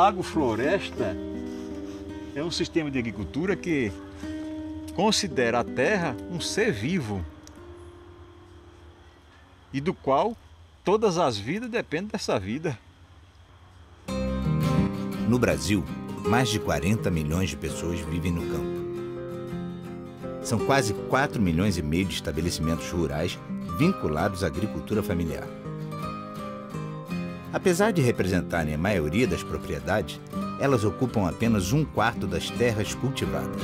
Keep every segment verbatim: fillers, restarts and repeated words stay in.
agrofloresta é um sistema de agricultura que considera a terra um ser vivo e do qual todas as vidas dependem dessa vida. No Brasil, mais de quarenta milhões de pessoas vivem no campo. São quase quatro milhões e meio de estabelecimentos rurais vinculados à agricultura familiar. Apesar de representarem a maioria das propriedades, elas ocupam apenas um quarto das terras cultivadas.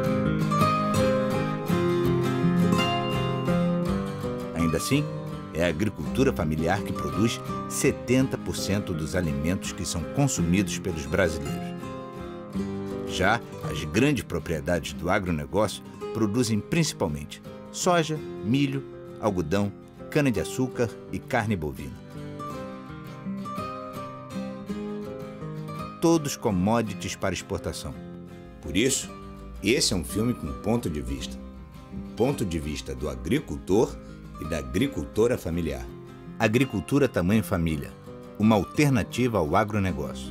Ainda assim, é a agricultura familiar que produz setenta por cento dos alimentos que são consumidos pelos brasileiros. Já as grandes propriedades do agronegócio produzem principalmente soja, milho, algodão, cana-de-açúcar e carne bovina. Todos commodities para exportação. Por isso, esse é um filme com ponto de vista. O ponto de vista do agricultor e da agricultora familiar. Agricultura tamanho família, uma alternativa ao agronegócio.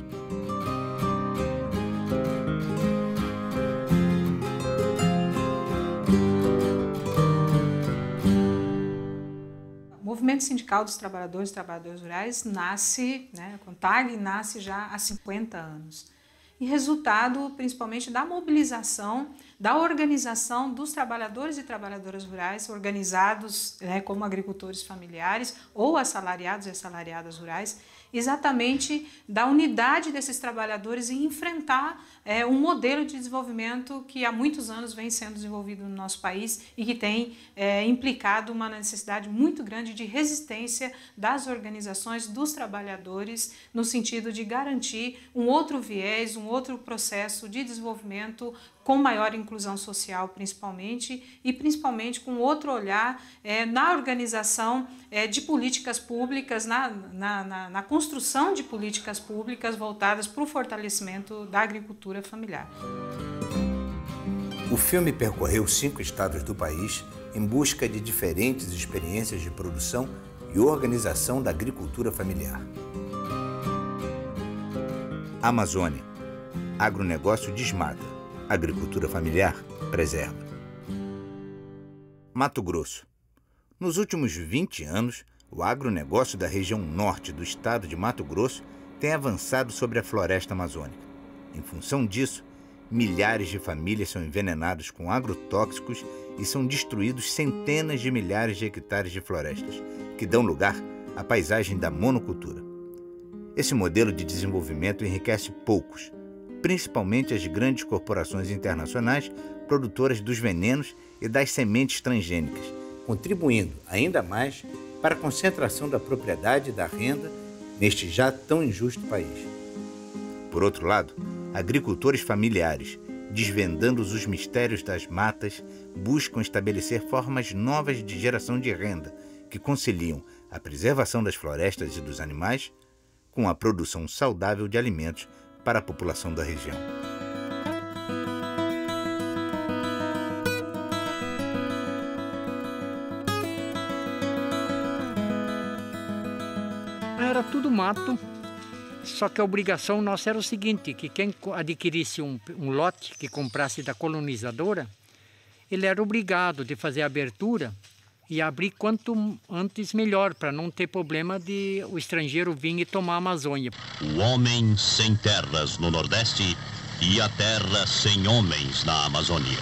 O Movimento Sindical dos Trabalhadores e Trabalhadoras Rurais nasce, né, a CONTAG nasce já há cinquenta anos. E resultado principalmente da mobilização, da organização dos trabalhadores e trabalhadoras rurais, organizados, né, como agricultores familiares ou assalariados e assalariadas rurais, exatamente da unidade desses trabalhadores em enfrentar é, um modelo de desenvolvimento que há muitos anos vem sendo desenvolvido no nosso país e que tem é, implicado uma necessidade muito grande de resistência das organizações dos trabalhadores no sentido de garantir um outro viés, um outro processo de desenvolvimento com maior inclusão social principalmente e principalmente com outro olhar é, na organização é, de políticas públicas, na, na, na, na construção de políticas públicas voltadas para o fortalecimento da agricultura familiar. O filme percorreu cinco estados do país em busca de diferentes experiências de produção e organização da agricultura familiar. Amazônia. Agronegócio desmata. Agricultura familiar preserva. Mato Grosso. Nos últimos vinte anos, o agronegócio da região norte do estado de Mato Grosso tem avançado sobre a floresta amazônica. Em função disso, milhares de famílias são envenenados com agrotóxicos e são destruídos centenas de milhares de hectares de florestas, que dão lugar à paisagem da monocultura. Esse modelo de desenvolvimento enriquece poucos, principalmente as grandes corporações internacionais produtoras dos venenos e das sementes transgênicas, contribuindo ainda mais para a concentração da propriedade e da renda neste já tão injusto país. Por outro lado, agricultores familiares, desvendando os mistérios das matas, buscam estabelecer formas novas de geração de renda que conciliam a preservação das florestas e dos animais com a produção saudável de alimentos para a população da região. Era tudo mato, só que a obrigação nossa era o seguinte, que quem adquirisse um, um lote que comprasse da colonizadora, ele era obrigado de fazer a abertura e abrir quanto antes melhor, para não ter problema de o estrangeiro vir e tomar a Amazônia. O homem sem terras no Nordeste e a terra sem homens na Amazônia.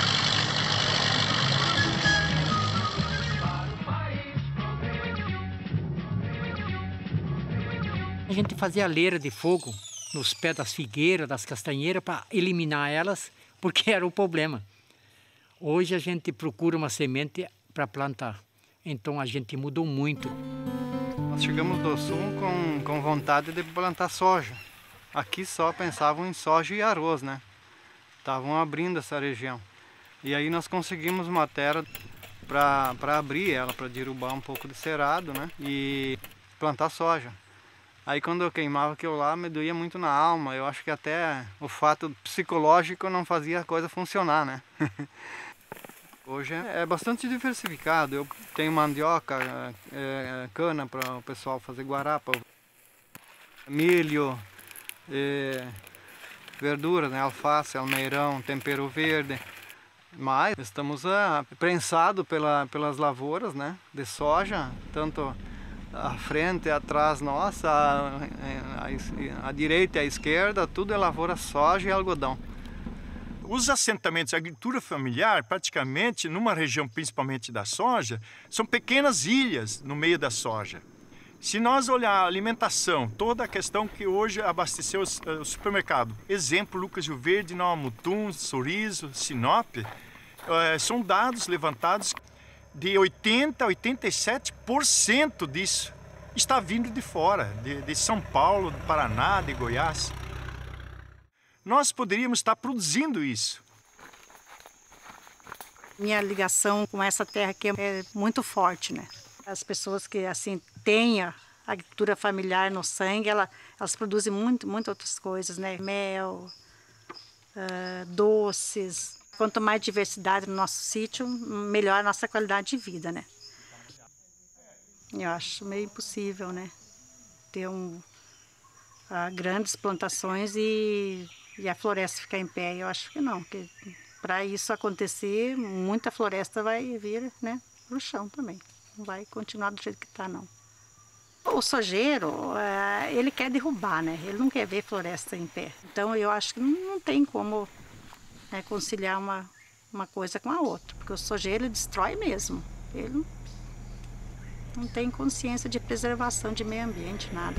A gente fazia leira de fogo nos pés das figueiras, das castanheiras, para eliminar elas, porque era o problema. Hoje a gente procura uma semente para plantar. Então a gente mudou muito. Nós chegamos do sul com, com vontade de plantar soja. Aqui só pensavam em soja e arroz, né? Estavam abrindo essa região. E aí nós conseguimos uma terra para abrir ela, para derrubar um pouco de cerrado, né? E plantar soja. Aí quando eu queimava aquilo lá, me doía muito na alma. Eu acho que até o fato psicológico não fazia a coisa funcionar, né? Hoje é bastante diversificado. Eu tenho mandioca, é, cana para o pessoal fazer guarapa, milho, e verduras, né? Alface, almeirão, tempero verde. Mas estamos ah, prensados pela, pelas lavouras, né? De soja, tanto à frente e atrás nossa, à, à, à direita e à esquerda, tudo é lavoura, soja e algodão. Os assentamentos, a agricultura familiar, praticamente, numa região principalmente da soja, são pequenas ilhas no meio da soja. Se nós olhar a alimentação, toda a questão que hoje abasteceu o supermercado, exemplo, Lucas Rio Verde, Nova Mutum, Sorriso, Sinop, são dados levantados de oitenta a oitenta e sete por cento disso está vindo de fora, de, de São Paulo, do Paraná, de Goiás. Nós poderíamos estar produzindo isso. Minha ligação com essa terra aqui é muito forte, né? As pessoas que assim têm a agricultura familiar no sangue, ela, elas produzem muito, muito outras coisas, né? Mel, uh, doces. Quanto mais diversidade no nosso sítio, melhor a nossa qualidade de vida, né? Eu acho meio impossível, né? Ter um, uh, grandes plantações e, e a floresta ficar em pé. Eu acho que não, porque para isso acontecer, muita floresta vai vir, né, pro chão também. Não vai continuar do jeito que está, não. O sojeiro, uh, ele quer derrubar, né? Ele não quer ver floresta em pé. Então, eu acho que não, não tem como... É conciliar uma, uma coisa com a outra, porque o sojeiro ele destrói mesmo, ele não, não tem consciência de preservação de meio ambiente, nada.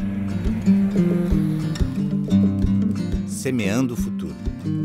Semeando o futuro.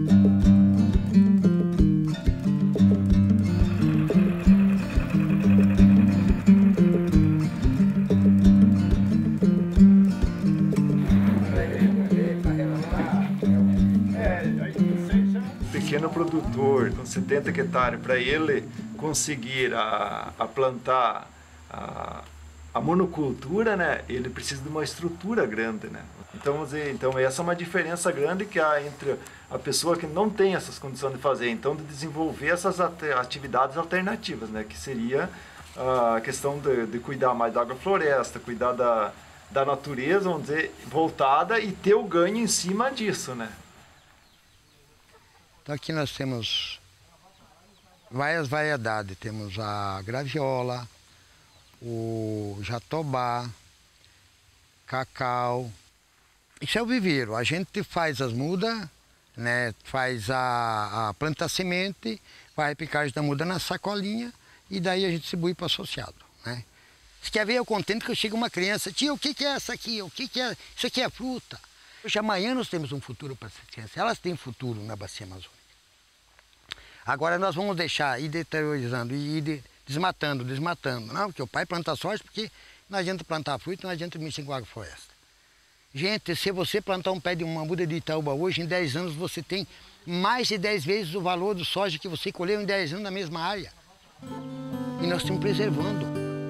Pequeno produtor com setenta hectares, para ele conseguir a, a plantar a, a monocultura, né, ele precisa de uma estrutura grande, né? Então, vamos dizer, então essa é uma diferença grande que há entre a pessoa que não tem essas condições de fazer, então de desenvolver essas atividades alternativas, né, que seria a questão de, de cuidar mais da agrofloresta, cuidar da, da natureza, vamos dizer, voltada e ter o ganho em cima disso, né? Então aqui nós temos várias variedades, temos a graviola, o jatobá, cacau. Isso é o viveiro, a gente faz as mudas, né, faz a, a planta semente, faz a picagem da muda na sacolinha e daí a gente distribui para o associado, né. Você quer ver, eu contento que chega uma criança, tia, o que, que é essa aqui? O que, que é? Isso aqui é fruta. Hoje, amanhã nós temos um futuro para essas crianças, elas têm futuro na bacia amazônica. Agora nós vamos deixar ir deteriorizando, ir de, desmatando, desmatando. Não, porque o pai planta soja, porque não adianta plantar fruta, não adianta mexer com agrofloresta. Gente, se você plantar um pé de uma muda de Itaúba hoje, em dez anos você tem mais de dez vezes o valor do soja que você colheu em dez anos na mesma área. E nós estamos preservando.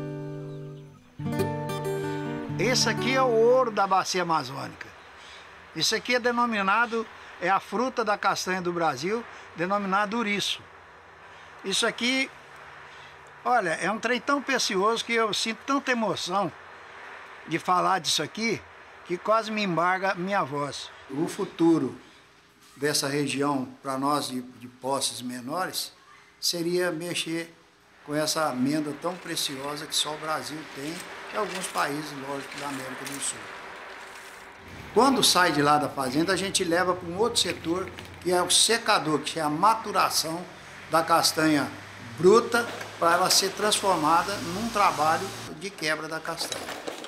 Esse aqui é o ouro da bacia amazônica. Isso aqui é denominado, é a fruta da castanha do Brasil, denominado ouriço. Isso aqui, olha, é um trem tão precioso que eu sinto tanta emoção de falar disso aqui, que quase me embarga minha voz. O futuro dessa região, para nós de, de posses menores, seria mexer com essa amêndoa tão preciosa que só o Brasil tem e alguns países, lógico, da América do Sul. Quando sai de lá da fazenda, a gente leva para um outro setor, que é o secador, que é a maturação da castanha bruta, para ela ser transformada num trabalho de quebra da castanha.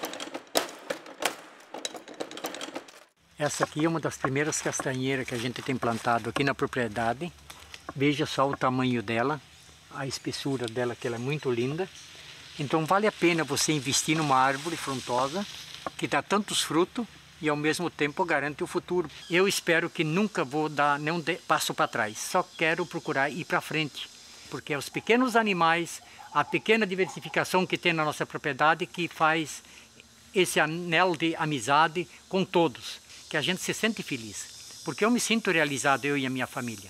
Essa aqui é uma das primeiras castanheiras que a gente tem plantado aqui na propriedade. Veja só o tamanho dela, a espessura dela, que ela é muito linda. Então vale a pena você investir numa árvore frondosa que dá tantos frutos e ao mesmo tempo garante o futuro. Eu espero que nunca vou dar nenhum passo para trás, só quero procurar ir para frente, porque é os pequenos animais, a pequena diversificação que tem na nossa propriedade que faz esse anel de amizade com todos, que a gente se sente feliz, porque eu me sinto realizado, eu e a minha família.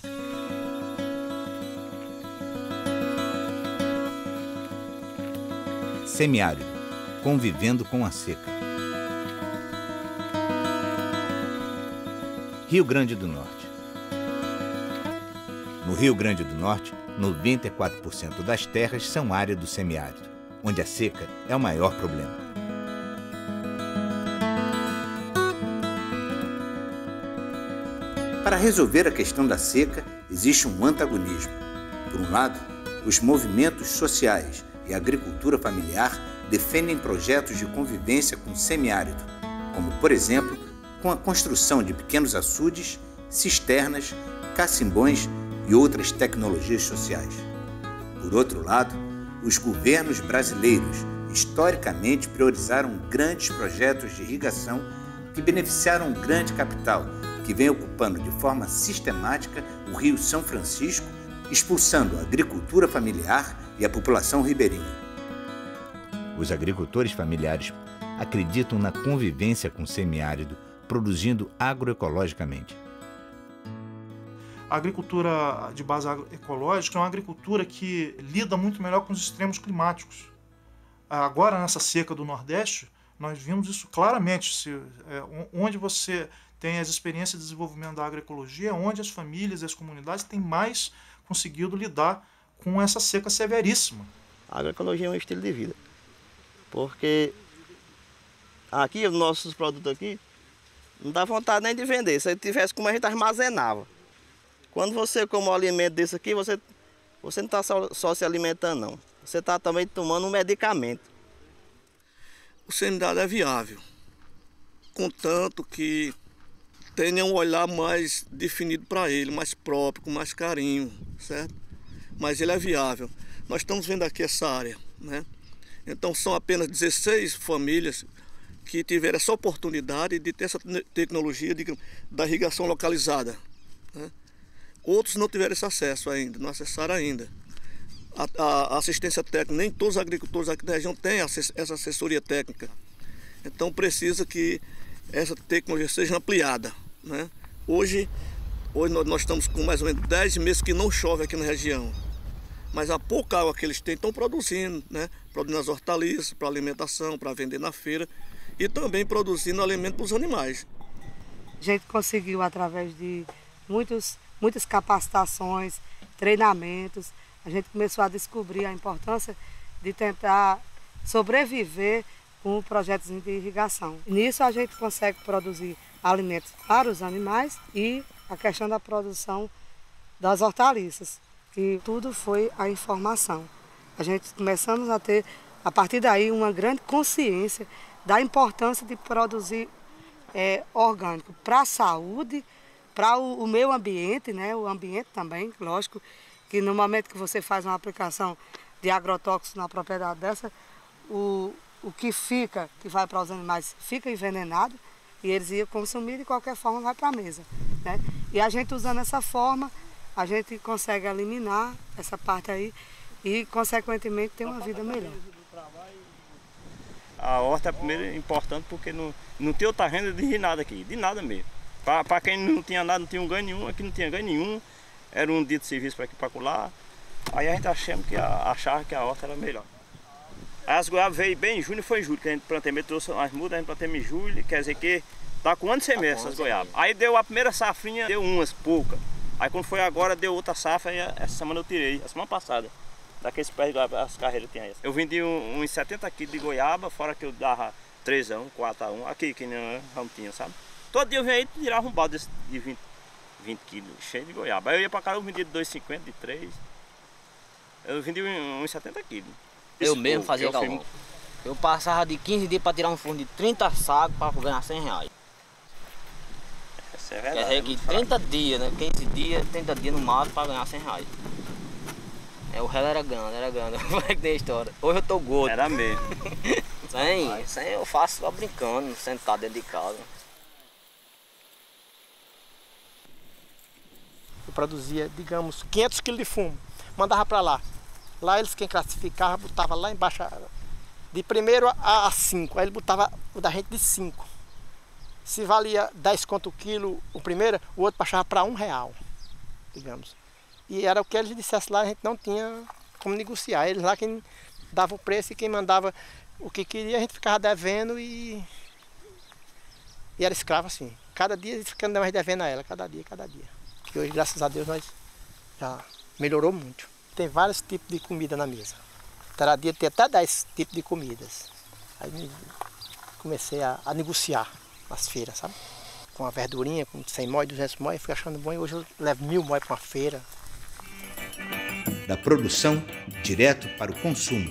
Semiárido, convivendo com a seca. Rio Grande do Norte. No Rio Grande do Norte, noventa e quatro por cento das terras são área do semiárido, onde a seca é o maior problema. Para resolver a questão da seca, existe um antagonismo. Por um lado, os movimentos sociais e a agricultura familiar defendem projetos de convivência com o semiárido, como, por exemplo, com a construção de pequenos açudes, cisternas, cacimbões e outras tecnologias sociais. Por outro lado, os governos brasileiros historicamente priorizaram grandes projetos de irrigação que beneficiaram um grande capital que vem ocupando de forma sistemática o Rio São Francisco, expulsando a agricultura familiar e a população ribeirinha. Os agricultores familiares acreditam na convivência com o semiárido, produzindo agroecologicamente. A agricultura de base agroecológica é uma agricultura que lida muito melhor com os extremos climáticos. Agora, nessa seca do Nordeste, nós vimos isso claramente. Se, é, onde você tem as experiências de desenvolvimento da agroecologia, é onde as famílias e as comunidades têm mais conseguido lidar com essa seca severíssima. A agroecologia é um estilo de vida, porque aqui, os nossos produtos aqui, não dá vontade nem de vender. Se tivesse como, a gente armazenava. Quando você come um alimento desse aqui, você, você não está só, só se alimentando, não. Você está também tomando um medicamento. O semiárido é viável, contanto que tenha um olhar mais definido para ele, mais próprio, com mais carinho, certo? Mas ele é viável. Nós estamos vendo aqui essa área, né? Então são apenas dezesseis famílias que tiveram essa oportunidade de ter essa tecnologia de, da irrigação localizada, né? Outros não tiveram esse acesso ainda, não acessaram ainda. A, a assistência técnica, nem todos os agricultores aqui da região têm essa assessoria técnica. Então precisa que essa tecnologia seja ampliada, né? Hoje, hoje nós estamos com mais ou menos dez meses que não chove aqui na região. Mas a pouca água que eles têm estão produzindo, né? Produzindo as hortaliças para alimentação, para vender na feira e também produzindo alimento para os animais. A gente conseguiu, através de muitos, muitas capacitações, treinamentos, a gente começou a descobrir a importância de tentar sobreviver com projetos de irrigação. Nisso a gente consegue produzir alimentos para os animais e a questão da produção das hortaliças, que tudo foi a informação. A gente começamos a ter, a partir daí, uma grande consciência da importância de produzir é, orgânico para a saúde, para o, o meio ambiente, né? O ambiente também, lógico, que no momento que você faz uma aplicação de agrotóxicos na propriedade dessa, o, o que fica, que vai para os animais, fica envenenado e eles iam consumir de qualquer forma, vai para a mesa, né? E a gente usando essa forma, a gente consegue eliminar essa parte aí e, consequentemente, ter uma vida melhor. A horta é primeiro importante porque não, não tem outra renda de nada aqui, de nada mesmo. Para quem não tinha nada, não tinha um ganho nenhum, aqui não tinha ganho nenhum. Era um dia de serviço para aqui para colar. Aí a gente achamos que a, achava que a horta era melhor. Aí as goiabas veio bem em junho, foi em julho que a gente plantei, trouxe as mudas, a gente plantei em julho, quer dizer que tá com um ano de semestre as goiabas. Aí deu a primeira safrinha, deu umas, poucas. Aí quando foi agora, deu outra safra, e essa semana eu tirei, a semana passada. Daqueles pés de goiaba, as carreiras tinha essa. Eu vendi um, uns setenta quilos de goiaba, fora que eu dava três a um, quatro a um, aqui que não tinha, sabe? Todo dia eu venho aí e tirava um balde de vinte, vinte quilos, cheio de goiaba. Aí eu ia para casa, eu vendia de dois e cinquenta, de três. Eu vendi uns setenta quilos. Eu mesmo fazia galão. Eu passava de quinze dias para tirar um forno de trinta sacos para ganhar cem reais. Isso é verdade. Quer dizer que trinta dias, né? quinze dias, trinta dias no máximo para ganhar cem reais. É, o réu era grande, era grande. Como é que tem a história? Hoje eu tô gordo. Era mesmo. Sem, sem eu faço só brincando, sentado dentro de casa. Eu produzia, digamos, quinhentos quilos de fumo. Mandava para lá. Lá eles quem classificava, botava lá embaixo de primeiro a cinco. Aí ele botava o da gente de cinco. Se valia dez conto o quilo o primeiro, o outro baixava para um real, digamos. E era o que eles dissessem lá, a gente não tinha como negociar. Eles lá quem dava o preço e quem mandava o que queria, a gente ficava devendo e, e era escravo assim. Cada dia ficando mais devendo a ela, cada dia, cada dia. Que hoje, graças a Deus, nós já melhorou muito. Tem vários tipos de comida na mesa. Cada dia tem até dez tipos de comidas. Aí comecei a, a negociar nas feiras, sabe? Com a verdurinha, com cem móis, duzentos móis, fui achando bom e hoje eu levo mil móis para uma feira. Da produção direto para o consumo.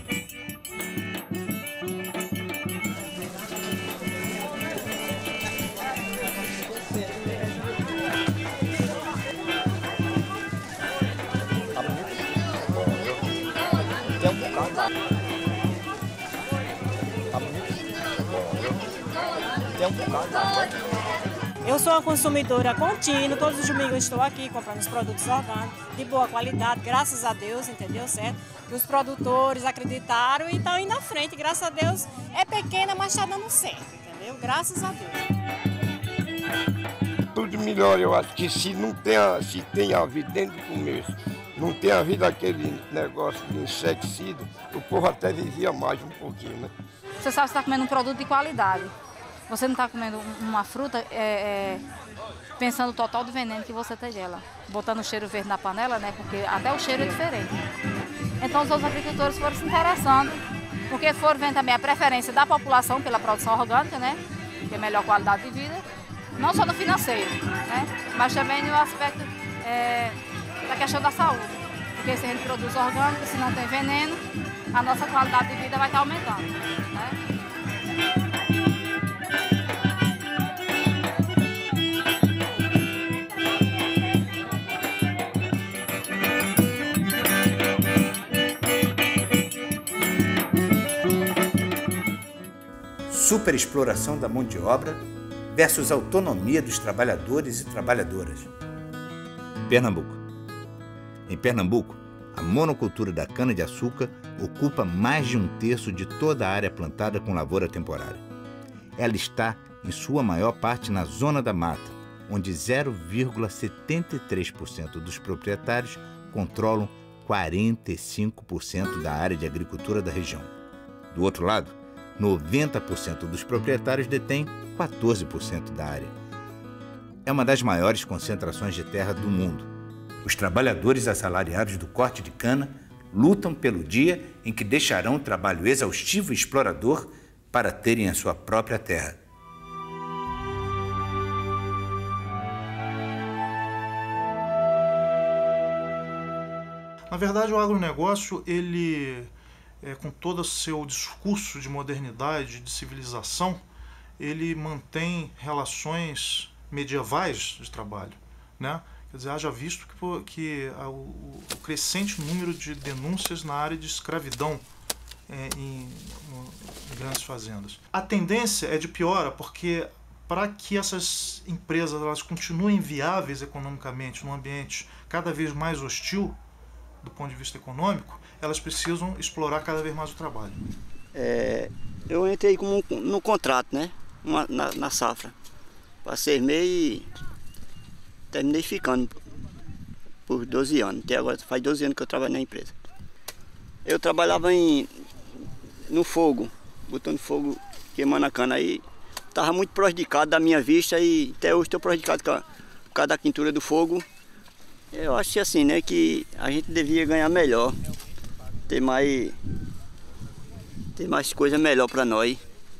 Eu sou uma consumidora contínua, todos os domingos eu estou aqui comprando os produtos orgânicos, de boa qualidade, graças a Deus, entendeu, certo? Que os produtores acreditaram e estão indo à frente, graças a Deus. É pequena, mas está dando certo, entendeu? Graças a Deus. Tudo melhor, eu acho que se não tem, se tem havido dentro do começo, não tem havido aquele negócio de inseticida, o povo até vivia mais um pouquinho, né? Você sabe que está comendo um produto de qualidade. Você não está comendo uma fruta é, é, pensando no total do veneno que você tem dela. Botando o cheiro verde na panela, né? Porque até o cheiro é diferente. Então os outros agricultores foram se interessando, porque foram vendo também a preferência da população pela produção orgânica, né? Que é melhor qualidade de vida. Não só no financeiro, né? Mas também no aspecto é, da questão da saúde. Porque se a gente produz orgânico, se não tem veneno, a nossa qualidade de vida vai estar aumentando, né? Superexploração da mão de obra versus autonomia dos trabalhadores e trabalhadoras. Pernambuco. Em Pernambuco, a monocultura da cana-de-açúcar ocupa mais de um terço de toda a área plantada com lavoura temporária. Ela está, em sua maior parte, na zona da mata, onde zero vírgula setenta e três por cento dos proprietários controlam quarenta e cinco por cento da área de agricultura da região. Do outro lado, noventa por cento dos proprietários detêm quatorze por cento da área. É uma das maiores concentrações de terra do mundo. Os trabalhadores assalariados do corte de cana lutam pelo dia em que deixarão o trabalho exaustivo e explorador para terem a sua própria terra. Na verdade, o agronegócio, ele, é, com todo o seu discurso de modernidade, de civilização, ele mantém relações medievais de trabalho, né? Quer dizer, haja visto que, que a, o, o crescente número de denúncias na área de escravidão é, em, no, em grandes fazendas. A tendência é de piora, porque para que essas empresas elas continuem viáveis economicamente num ambiente cada vez mais hostil do ponto de vista econômico, elas precisam explorar cada vez mais o trabalho. É, eu entrei como no contrato, né? Uma, na, na safra. Passei meio e terminei ficando por doze anos. Até agora faz doze anos que eu trabalho na empresa. Eu trabalhava em, no fogo, botando fogo, queimando a cana. Aí estava muito prejudicado da minha vista e até hoje estou prejudicado com a, por causa da quintura do fogo. Eu acho assim, né, que a gente devia ganhar melhor, ter mais, ter mais coisa melhor para nós.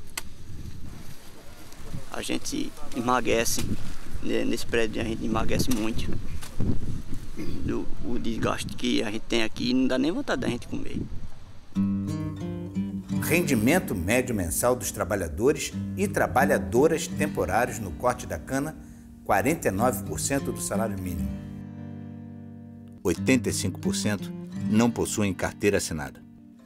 A gente emagrece, né, nesse prédio a gente emagrece muito. Do, o desgaste que a gente tem aqui não dá nem vontade da gente comer. Rendimento médio mensal dos trabalhadores e trabalhadoras temporários no corte da cana, quarenta e nove por cento do salário mínimo. oitenta e cinco por cento não possuem carteira assinada.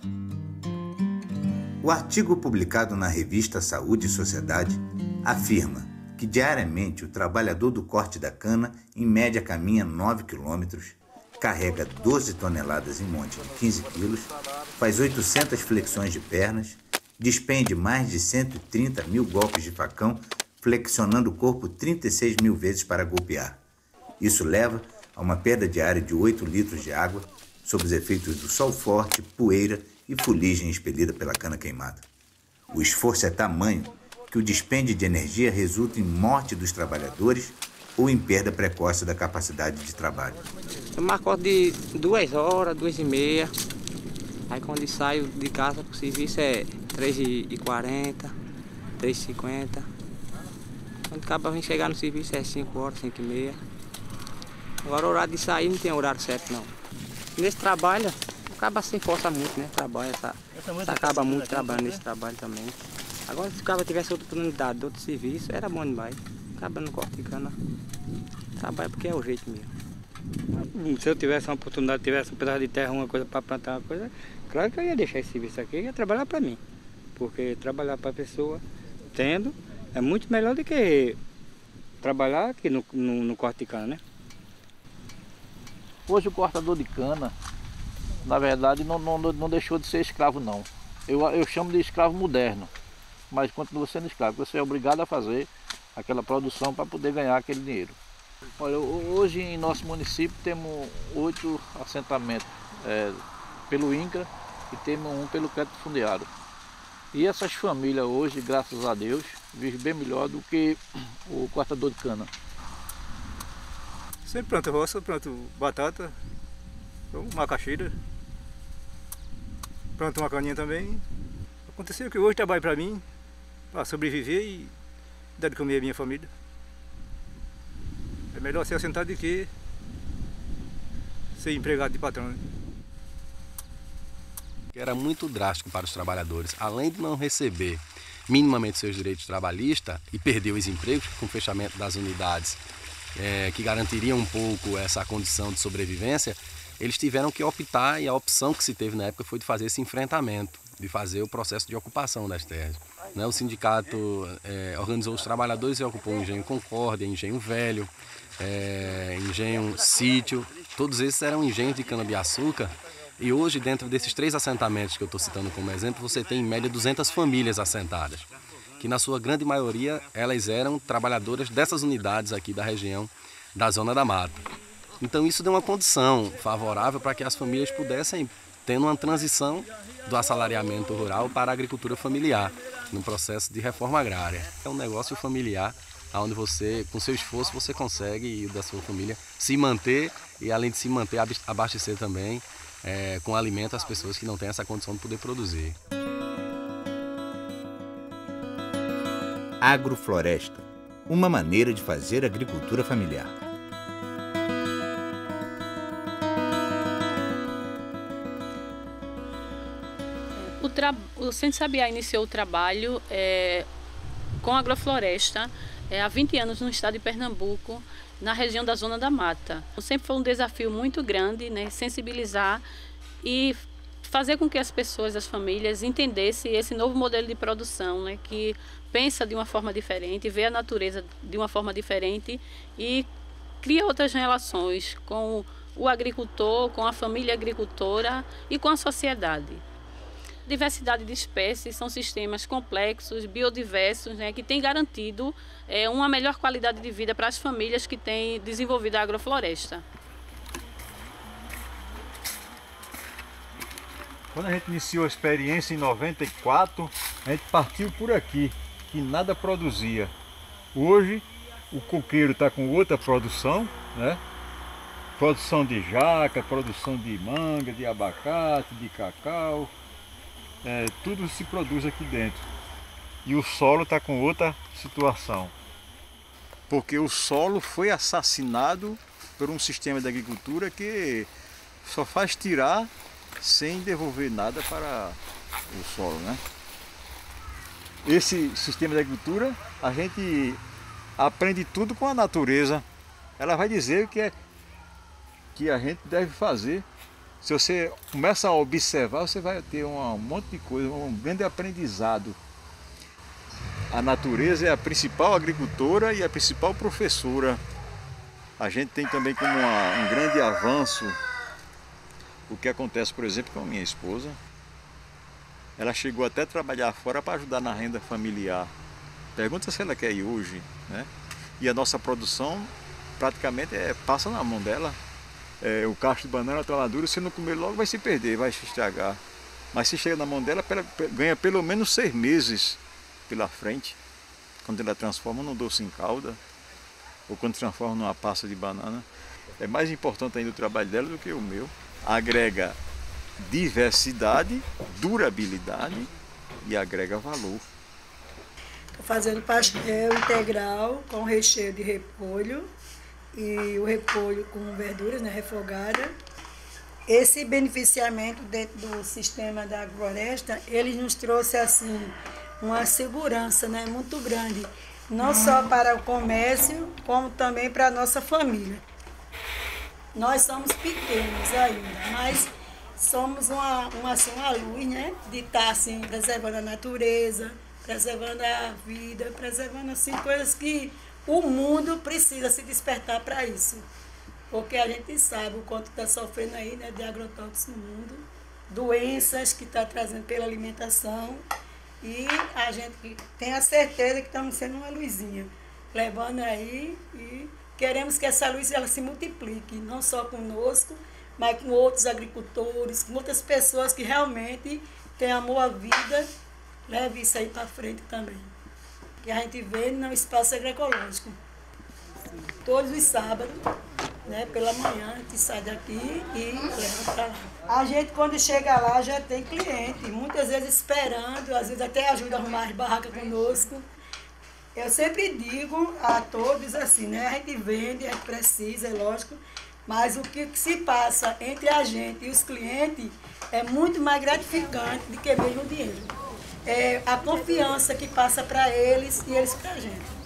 O artigo publicado na revista Saúde e Sociedade afirma que diariamente o trabalhador do corte da cana em média caminha nove quilômetros, carrega doze toneladas em monte de quinze quilos, faz oitocentas flexões de pernas, despende mais de cento e trinta mil golpes de facão, flexionando o corpo trinta e seis mil vezes para golpear. Isso leva a uma perda diária de oito litros de água, sob os efeitos do sol forte, poeira e fuligem expelida pela cana queimada. O esforço é tamanho que o dispêndio de energia resulta em morte dos trabalhadores ou em perda precoce da capacidade de trabalho. Eu marco de duas horas, duas e meia. Aí quando eu saio de casa para o serviço é três e quarenta, três e cinquenta. Quando acaba vem chegar no serviço é cinco horas, cinco e meia. Agora o horário de sair não tem horário certo não. Nesse trabalho, acaba sem força muito, né? Trabalha, tá, tá, acaba muito trabalhando nesse trabalho também. Agora se o cara tivesse outra oportunidade, outro serviço, era bom demais. Acaba não corta de cana. Trabalha porque é o jeito mesmo. Se eu tivesse uma oportunidade, tivesse um pedaço de terra, uma coisa para plantar uma coisa, claro que eu ia deixar esse serviço aqui e ia trabalhar para mim. Porque trabalhar para a pessoa, tendo, é muito melhor do que trabalhar aqui no, no, no corte de cana, né? Hoje o cortador de cana, na verdade, não, não, não deixou de ser escravo, não. Eu, eu chamo de escravo moderno, mas continua sendo escravo. Você é obrigado a fazer aquela produção para poder ganhar aquele dinheiro. Olha, hoje em nosso município temos oito assentamentos é, pelo INCRA e temos um pelo crédito fundiário. E essas famílias hoje, graças a Deus, vivem bem melhor do que o cortador de cana. Sempre planto roça, planto batata, macaxeira, planto uma caninha também. Aconteceu que hoje trabalho para mim, para sobreviver e dar de comer a minha família. É melhor ser assentado do que ser empregado de patrão. Né? Era muito drástico para os trabalhadores, além de não receber minimamente seus direitos trabalhistas e perder os empregos com o fechamento das unidades é, que garantiriam um pouco essa condição de sobrevivência, eles tiveram que optar, e a opção que se teve na época foi de fazer esse enfrentamento, de fazer o processo de ocupação das terras. Né? O sindicato é, organizou os trabalhadores e ocupou o Engenho Concórdia, Engenho Velho, é, Engenho Sítio, todos esses eram engenhos de cana-de-açúcar. E hoje, dentro desses três assentamentos que eu estou citando como exemplo, você tem em média duzentas famílias assentadas, que na sua grande maioria elas eram trabalhadoras dessas unidades aqui da região da Zona da Mata. Então isso deu uma condição favorável para que as famílias pudessem ter uma transição do assalariamento rural para a agricultura familiar, no processo de reforma agrária. É um negócio familiar, onde você, com seu esforço, você consegue, e o da sua família, se manter e, além de se manter, abastecer também é, com alimento as pessoas que não têm essa condição de poder produzir. Agrofloresta, uma maneira de fazer agricultura familiar. O, tra... o Centro Sabiá iniciou o trabalho é, com agrofloresta é, há vinte anos no estado de Pernambuco, na região da Zona da Mata. Sempre foi um desafio muito grande, né, sensibilizar e fazer com que as pessoas, as famílias, entendessem esse novo modelo de produção, né, que pensa de uma forma diferente, vê a natureza de uma forma diferente e cria outras relações com o agricultor, com a família agricultora e com a sociedade. Diversidade de espécies são sistemas complexos, biodiversos, né, que têm garantido é, uma melhor qualidade de vida para as famílias que têm desenvolvido a agrofloresta. Quando a gente iniciou a experiência em noventa e quatro, a gente partiu por aqui, que nada produzia. Hoje o coqueiro está com outra produção, né? Produção de jaca, produção de manga, de abacate, de cacau. É, tudo se produz aqui dentro. E o solo está com outra situação. Porque o solo foi assassinado por um sistema de agricultura que só faz tirar sem devolver nada para o solo, né? Esse sistema de agricultura, a gente aprende tudo com a natureza. Ela vai dizer o que é que a gente deve fazer. Se você começa a observar, você vai ter um monte de coisa, um grande aprendizado. A natureza é a principal agricultora e a principal professora. A gente tem também como uma, um grande avanço o que acontece, por exemplo, com a minha esposa. Ela chegou até a trabalhar fora para ajudar na renda familiar. Pergunta se ela quer ir hoje, né? E a nossa produção praticamente é, passa na mão dela. É, o cacho de banana está maduro, se não comer logo vai se perder, vai se estragar. Mas se chega na mão dela, ganha pelo menos seis meses pela frente. quando ela transforma num doce em calda, ou quando transforma numa pasta de banana, é mais importante ainda o trabalho dela do que o meu. Agrega diversidade, durabilidade e agrega valor. Estou fazendo pastel integral com recheio de repolho e o repolho com verduras, né, refogada. Esse beneficiamento dentro do sistema da agrofloresta, ele nos trouxe assim uma segurança, né, muito grande, não só para o comércio, como também para a nossa família. Nós somos pequenos ainda, mas somos uma, uma, assim, uma luz, né, de estar assim, preservando a natureza, preservando a vida, preservando assim, coisas que o mundo precisa se despertar para isso. Porque a gente sabe o quanto está sofrendo aí, né, de agrotóxicos no mundo, doenças que está trazendo pela alimentação, e a gente tem a certeza que estamos sendo uma luzinha, levando aí, e queremos que essa luz ela se multiplique, não só conosco, mas com outros agricultores, com outras pessoas que realmente têm amor à vida, leve isso aí para frente também. Que a gente vê no espaço agroecológico. Todos os sábados, né, pela manhã, a gente sai daqui e leva para lá. A gente, quando chega lá, já tem cliente, muitas vezes esperando, às vezes até ajuda a arrumar as barracas conosco. Eu sempre digo a todos assim, né, a gente vende, a gente precisa, é lógico, mas o que se passa entre a gente e os clientes é muito mais gratificante do que mesmo o dinheiro. É a confiança que passa para eles e eles para a gente.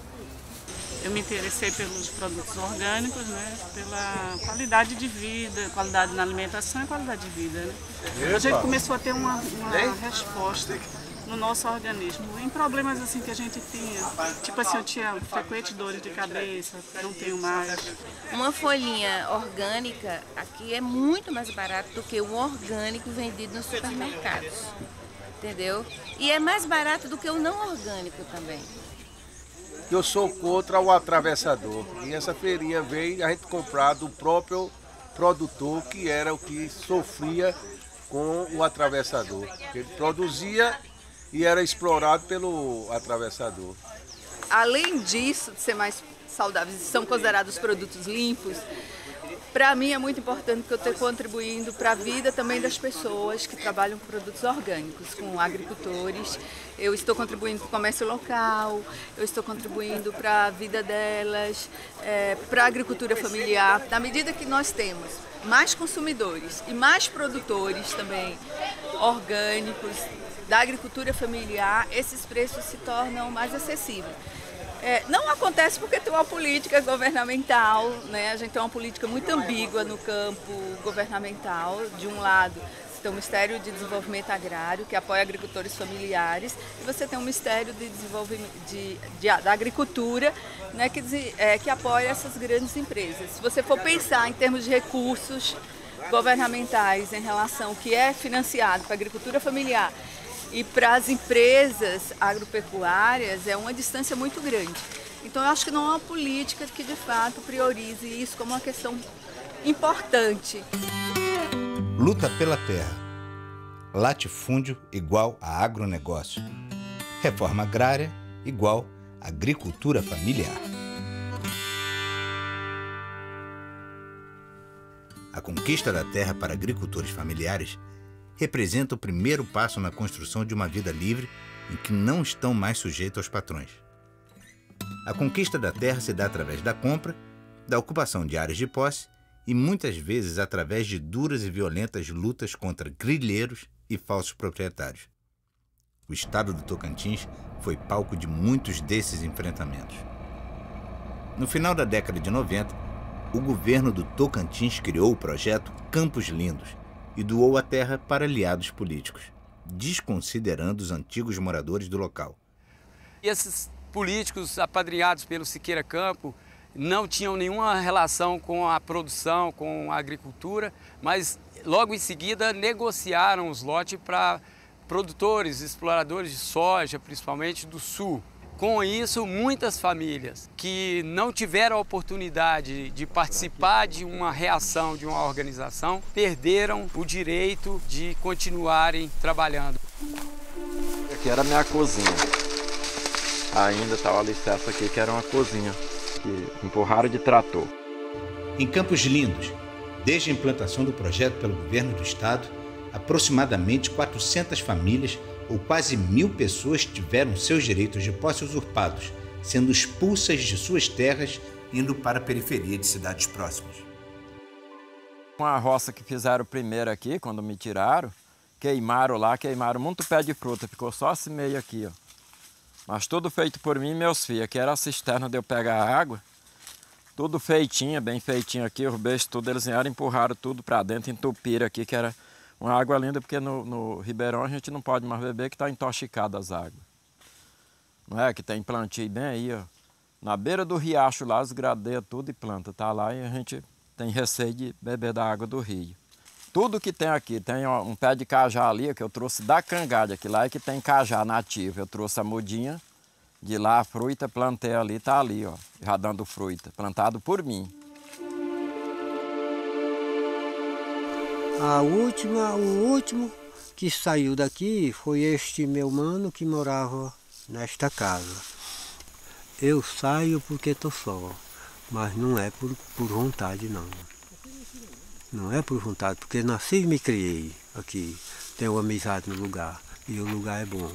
Eu me interessei pelos produtos orgânicos, né? Pela qualidade de vida, qualidade na alimentação e qualidade de vida. Né? A gente começou a ter uma, uma resposta no nosso organismo em problemas assim que a gente tinha. Tipo assim, eu tinha frequentes dores de cabeça, não tenho mais. Uma folhinha orgânica aqui é muito mais barato do que um orgânico vendido nos supermercados. Entendeu? E é mais barato do que o não orgânico também. Eu sou contra o atravessador. E essa feirinha veio a gente comprar do próprio produtor, que era o que sofria com o atravessador. Ele produzia e era explorado pelo atravessador. Além disso, de ser mais saudáveis, são considerados produtos limpos, para mim é muito importante que eu esteja contribuindo para a vida também das pessoas que trabalham com produtos orgânicos, com agricultores. Eu estou contribuindo para o comércio local, eu estou contribuindo para a vida delas, é, para a agricultura familiar. Na medida que nós temos mais consumidores e mais produtores também orgânicos da agricultura familiar, esses preços se tornam mais acessíveis. É, não acontece porque tem uma política governamental, né? A gente tem uma política muito ambígua no campo governamental. De um lado, você tem o Ministério de Desenvolvimento Agrário, que apoia agricultores familiares, e você tem o Ministério de Desenvolvimento de, de, da Agricultura, né? que, é, que apoia essas grandes empresas. Se você for pensar em termos de recursos governamentais em relação ao que é financiado para a agricultura familiar e para as empresas agropecuárias, é uma distância muito grande. Então eu acho que não há uma política que de fato priorize isso como uma questão importante. Luta pela terra. Latifúndio igual a agronegócio. Reforma agrária igual a agricultura familiar. A conquista da terra para agricultores familiares representa o primeiro passo na construção de uma vida livre em que não estão mais sujeitos aos patrões. A conquista da terra se dá através da compra, da ocupação de áreas de posse e muitas vezes através de duras e violentas lutas contra grileiros e falsos proprietários. O estado do Tocantins foi palco de muitos desses enfrentamentos. No final da década de noventa, o governo do Tocantins criou o projeto Campos Lindos e doou a terra para aliados políticos, desconsiderando os antigos moradores do local. E esses políticos apadrinhados pelo Siqueira Campo não tinham nenhuma relação com a produção, com a agricultura, mas logo em seguida negociaram os lotes para produtores, exploradores de soja, principalmente do sul. Com isso, muitas famílias que não tiveram a oportunidade de participar de uma reação de uma organização perderam o direito de continuarem trabalhando. Aqui era a minha cozinha. ainda está o alicerce aqui, que era uma cozinha, que empurraram de trator. Em Campos Lindos, desde a implantação do projeto pelo governo do estado, aproximadamente quatrocentas famílias ou quase mil pessoas tiveram seus direitos de posse usurpados, sendo expulsas de suas terras, indo para a periferia de cidades próximas. Com a roça que fizeram primeiro aqui, quando me tiraram, queimaram lá, queimaram muito pé de fruta, ficou só esse meio aqui, ó. Mas tudo feito por mim e meus filhos. Aqui era a cisterna de eu pegar a água, tudo feitinho, bem feitinho aqui, os beijos tudo, eles vieram, empurraram tudo para dentro, entupiram aqui, que era uma água linda, porque no, no Ribeirão a gente não pode mais beber, que está intoxicada as águas. Não é? Que tem plantio bem aí, ó. Na beira do riacho lá, os gradeia tudo e planta, tá lá e a gente tem receio de beber da água do rio. Tudo que tem aqui, tem ó, um pé de cajá ali, que eu trouxe da Cangalha, que lá é que tem cajá nativo. Eu trouxe a mudinha, de lá a fruta, plantei ali, tá ali, ó, já dando fruta, plantado por mim. A última, o último que saiu daqui foi este meu mano que morava nesta casa. Eu saio porque estou só, mas não é por, por vontade não. Não é por vontade, porque nasci e me criei aqui. Tenho amizade no lugar e o lugar é bom.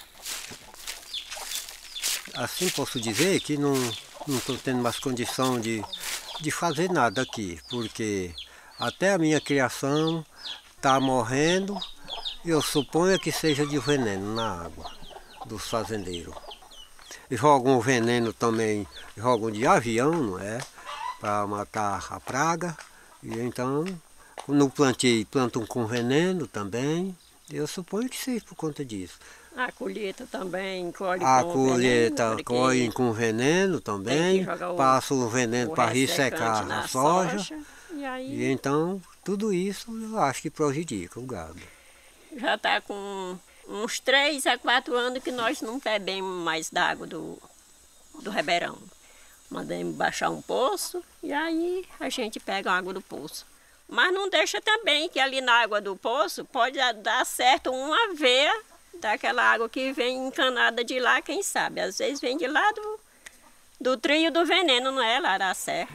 Assim posso dizer que não estou tendo mais condição de, de fazer nada aqui, porque até a minha criação está morrendo, eu suponho que seja de veneno na água dos fazendeiros. Jogam veneno também, jogam de avião, não é? Para matar a praga. E então, no plantio, plantam com veneno também. Eu suponho que seja por conta disso. A colheita também colhe a com colheita veneno. colhe com veneno também, passa o veneno para ressecar a soja. soja e, aí... e então, tudo isso eu acho que prejudica o gado. Já está com uns três a quatro anos que nós não bebemos mais da água do, do Ribeirão. Mandamos baixar um poço e aí a gente pega a água do poço. Mas não deixa também que ali na água do poço pode dar certo uma veia daquela água que vem encanada de lá, quem sabe. Às vezes vem de lá do, do trio do veneno, não é? Lá da serra.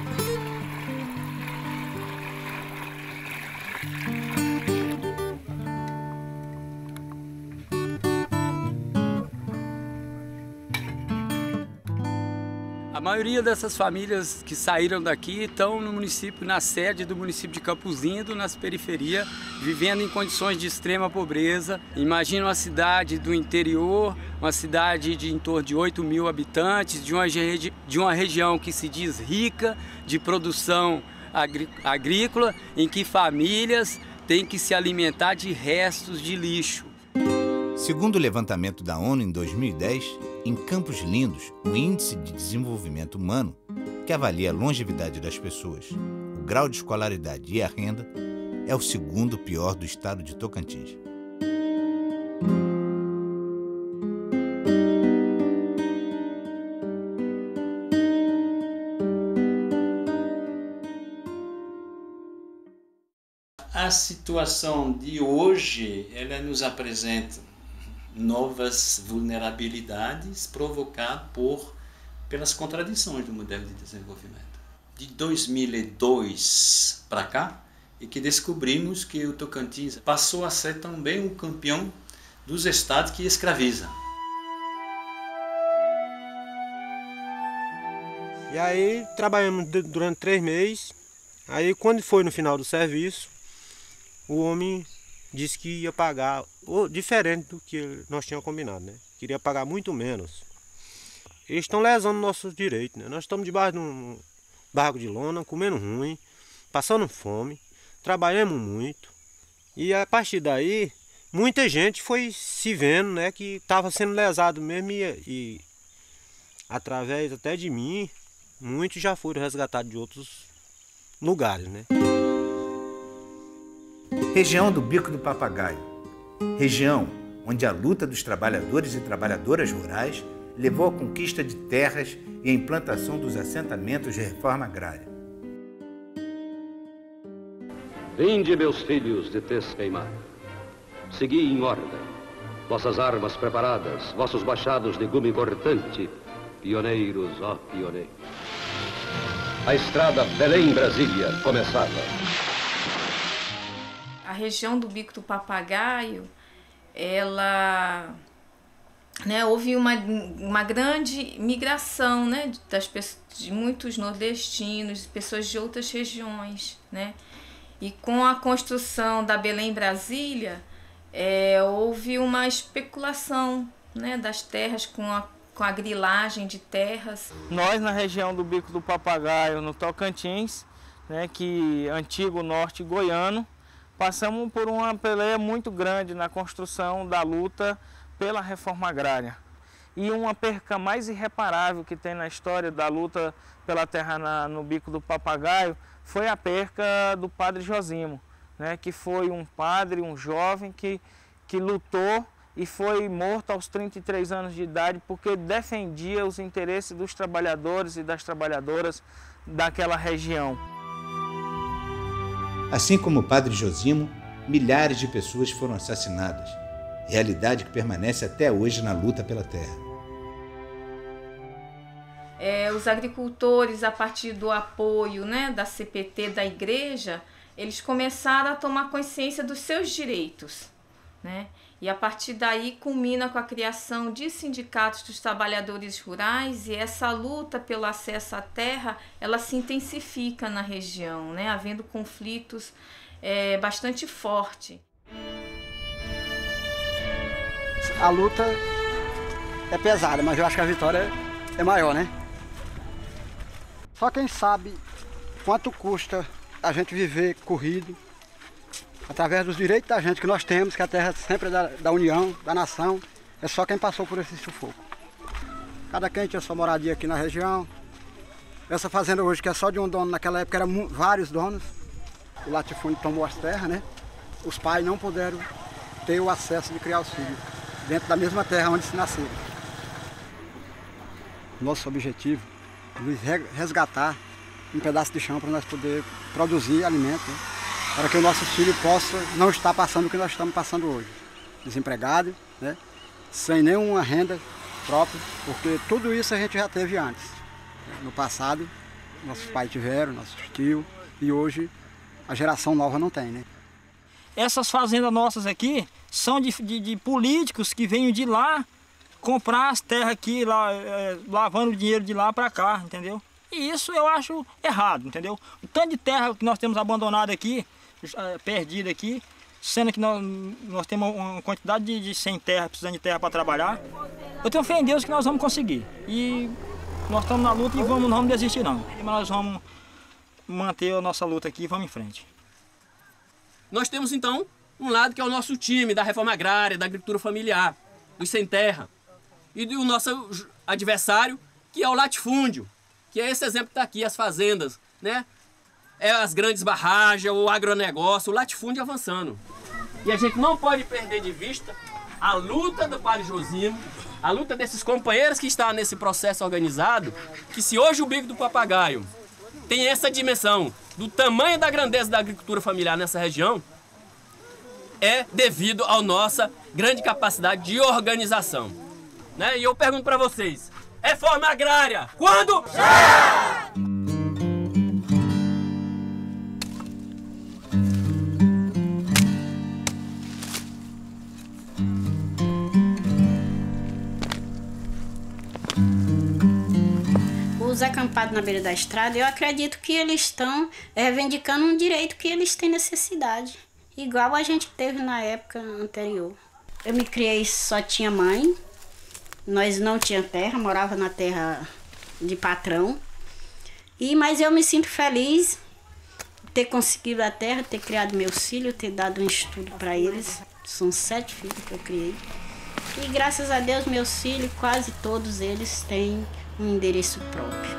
A maioria dessas famílias que saíram daqui estão no município, na sede do município de Campos Lindos, nas periferias, vivendo em condições de extrema pobreza. Imagina uma cidade do interior, uma cidade de em torno de oito mil habitantes, de uma, de uma região que se diz rica de produção agrícola, em que famílias têm que se alimentar de restos de lixo. Segundo o levantamento da ONU em dois mil e dez, em Campos Lindos, o Índice de Desenvolvimento Humano, que avalia a longevidade das pessoas, o grau de escolaridade e a renda, é o segundo pior do estado de Tocantins. A situação de hoje, ela nos apresenta novas vulnerabilidades provocadas por, pelas contradições do modelo de desenvolvimento. De dois mil e dois para cá, é que descobrimos que o Tocantins passou a ser também o campeão dos estados que escraviza. E aí trabalhamos durante três meses, aí quando foi no final do serviço, o homem disse que ia pagar ou, diferente do que nós tínhamos combinado, né? Queria pagar muito menos. Eles estão lesando nossos direitos, né? Nós estamos debaixo de um barraco de lona, comendo ruim, passando fome, trabalhamos muito. E a partir daí, muita gente foi se vendo, né, que estava sendo lesado mesmo e, e através até de mim, muitos já foram resgatados de outros lugares, né? Região do Bico do Papagaio. Região onde a luta dos trabalhadores e trabalhadoras rurais levou à conquista de terras e à implantação dos assentamentos de reforma agrária. Vinde, meus filhos de tez queimada, segui em ordem vossas armas preparadas, vossos machados de gume cortante, pioneiros, ó pioneiros. A estrada Belém-Brasília começava. A região do Bico do Papagaio, ela, né, houve uma, uma grande migração, né, das, de muitos nordestinos, pessoas de outras regiões, né, e com a construção da Belém-Brasília, é, houve uma especulação, né, das terras com a, com a grilagem de terras. Nós, na região do Bico do Papagaio, no Tocantins, né, que antigo norte goiano, passamos por uma peleia muito grande na construção da luta pela reforma agrária. E uma perca mais irreparável que tem na história da luta pela terra na, no Bico do Papagaio foi a perca do padre Josimo, né, que foi um padre, um jovem que, que lutou e foi morto aos trinta e três anos de idade porque defendia os interesses dos trabalhadores e das trabalhadoras daquela região. Assim como o padre Josimo, milhares de pessoas foram assassinadas, realidade que permanece até hoje na luta pela terra. É, os agricultores, a partir do apoio, né, da C P T, da igreja, eles começaram a tomar consciência dos seus direitos, né? E a partir daí culmina com a criação de sindicatos dos trabalhadores rurais, e essa luta pelo acesso à terra, ela se intensifica na região, né? Havendo conflitos é, bastante fortes. A luta é pesada, mas eu acho que a vitória é maior, né? Só quem sabe quanto custa a gente viver corrido, através dos direitos da gente que nós temos, que a terra sempre é da, da União, da nação, é só quem passou por esse sufoco. Cada quem tinha sua moradia aqui na região. Essa fazenda hoje, que é só de um dono, naquela época eram vários donos. O latifúndio tomou as terras, né? Os pais não puderam ter o acesso de criar os filhos dentro da mesma terra onde se nasceram. Nosso objetivo é resgatar um pedaço de chão para nós poder produzir alimento, né? Para que o nosso filho possa não estar passando o que nós estamos passando hoje. Desempregado, né? Sem nenhuma renda própria, porque tudo isso a gente já teve antes. No passado, nossos pais tiveram, nossos tios, e hoje a geração nova não tem, né? Essas fazendas nossas aqui são de, de, de políticos que vêm de lá comprar as terras aqui, lá, é, lavando o dinheiro de lá para cá, entendeu? E isso eu acho errado, entendeu? O tanto de terra que nós temos abandonado aqui, perdida aqui, sendo que nós, nós temos uma quantidade de, de sem terra, precisando de terra para trabalhar. Eu tenho fé em Deus que nós vamos conseguir. E nós estamos na luta e vamos, não vamos desistir não. Mas nós vamos manter a nossa luta aqui e vamos em frente. Nós temos então um lado que é o nosso time da reforma agrária, da agricultura familiar, dos sem terra. E do nosso adversário, que é o latifúndio, que é esse exemplo que está aqui, as fazendas, né? É as grandes barragens, o agronegócio, o latifúndio avançando. E a gente não pode perder de vista a luta do padre Josimo, a luta desses companheiros que estão nesse processo organizado, que se hoje o Bico do Papagaio tem essa dimensão do tamanho da grandeza da agricultura familiar nessa região, é devido à nossa grande capacidade de organização. Né? E eu pergunto para vocês, reforma agrária, quando? Já! Os acampados na beira da estrada, eu acredito que eles estão reivindicando um direito que eles têm necessidade, igual a gente teve na época anterior. Eu me criei, só tinha mãe, nós não tínhamos terra, morava na terra de patrão, e, mas eu me sinto feliz de ter conseguido a terra, ter criado meus filhos, ter dado um estudo para eles. São sete filhos que eu criei. E graças a Deus, meus filhos, quase todos eles têm um endereço próprio.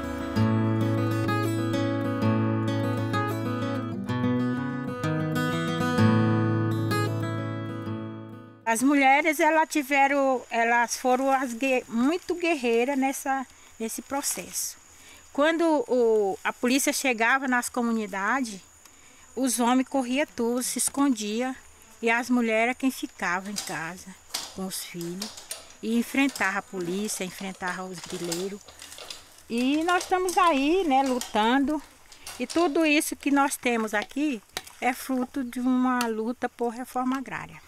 As mulheres, elas tiveram, elas foram as, muito guerreiras nessa, nesse processo. Quando o, a polícia chegava nas comunidades, os homens corriam tudo, se escondiam, e as mulheres quem ficava em casa. com os filhos e enfrentar a polícia, enfrentar os grileiros. E nós estamos aí, né, lutando. E tudo isso que nós temos aqui é fruto de uma luta por reforma agrária.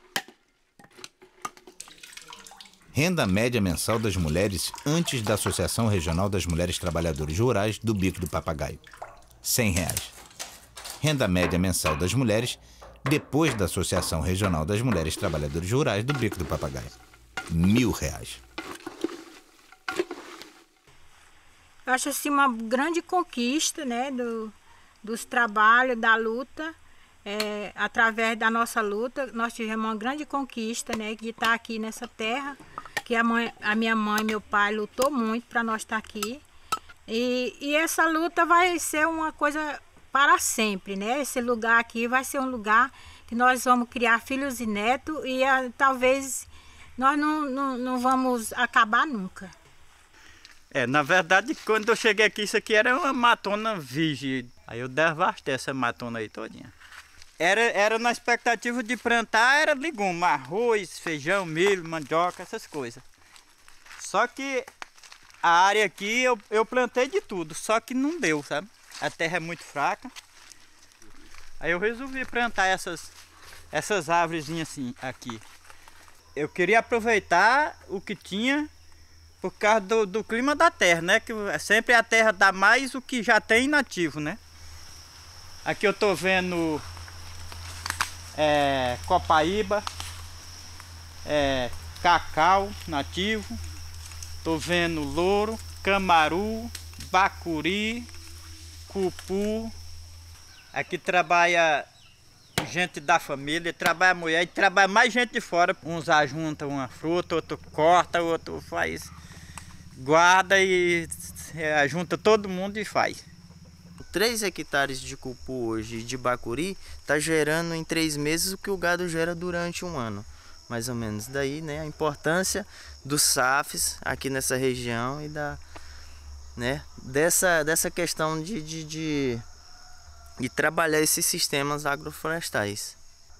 Renda média mensal das mulheres antes da Associação Regional das Mulheres Trabalhadoras Rurais do Bico do Papagaio, cem reais. Renda média mensal das mulheres depois da Associação Regional das Mulheres Trabalhadoras Rurais do Bico do Papagaio, mil reais. Eu acho assim uma grande conquista, né, do, dos trabalhos, da luta. É, através da nossa luta, nós tivemos uma grande conquista, né, de estar aqui nessa terra, que a, mãe, a minha mãe e meu pai lutou muito para nós estar aqui. E, e essa luta vai ser uma coisa para sempre, né? Esse lugar aqui vai ser um lugar que nós vamos criar filhos e netos e a, talvez nós não, não, não vamos acabar nunca. É, na verdade, quando eu cheguei aqui, isso aqui era uma matona virgem. Aí eu devastei essa matona aí todinha. Era, era na expectativa de plantar, era legume, arroz, feijão, milho, mandioca, essas coisas. Só que a área aqui eu, eu plantei de tudo, só que não deu, sabe? A terra é muito fraca. Aí eu resolvi plantar essas, essas árvorezinhas assim, aqui. Eu queria aproveitar o que tinha por causa do, do clima da terra, né? Que sempre a terra dá mais o que já tem nativo, né? Aqui eu tô vendo é, copaíba, é, cacau nativo, tô vendo louro, camaru, bacuri, cupu. Aqui trabalha gente da família, trabalha mulher e trabalha mais gente de fora. Uns ajuntam uma fruta, outro corta, outro faz, guarda e é, junta todo mundo e faz. três hectares de cupu hoje e de bacuri está gerando em três meses o que o gado gera durante um ano, mais ou menos. Daí, né, a importância dos S A Fs aqui nessa região e da, né, dessa, dessa questão de, de, de, de trabalhar esses sistemas agroflorestais.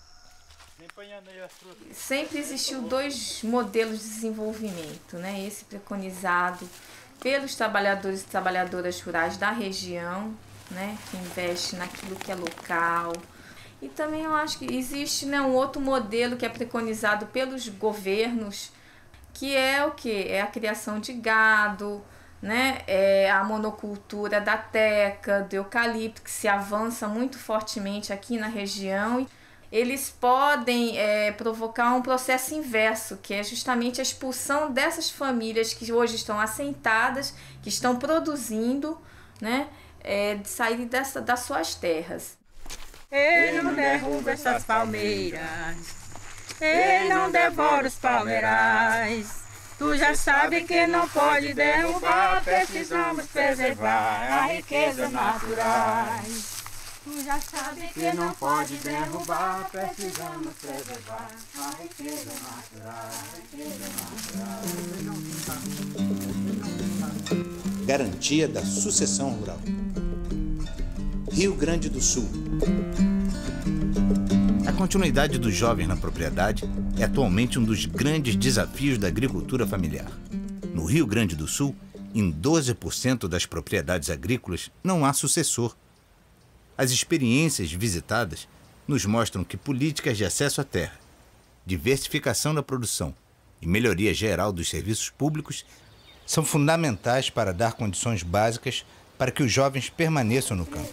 Sempre existiu dois modelos de desenvolvimento, né? Esse preconizado pelos trabalhadores e trabalhadoras rurais da região, né, que investe naquilo que é local. E também eu acho que existe, né, um outro modelo que é preconizado pelos governos, que é o que? É a criação de gado, né, é a monocultura da teca, do eucalipto, que se avança muito fortemente aqui na região. Eles podem é, provocar um processo inverso, que é justamente a expulsão dessas famílias que hoje estão assentadas, que estão produzindo, né, é, de sair dessa, das suas terras. Ele não derruba essas palmeiras, ele não devora os palmeirais. Tu já sabe que não pode derrubar, precisamos preservar a riqueza naturais. Tu já sabe que não pode derrubar, precisamos preservar a riqueza natural. Garantia da sucessão rural. Rio Grande do Sul. A continuidade dos jovens na propriedade é atualmente um dos grandes desafios da agricultura familiar. No Rio Grande do Sul, em doze por cento das propriedades agrícolas não há sucessor. As experiências visitadas nos mostram que políticas de acesso à terra, diversificação da produção e melhoria geral dos serviços públicos são fundamentais para dar condições básicas para que os jovens permaneçam no campo.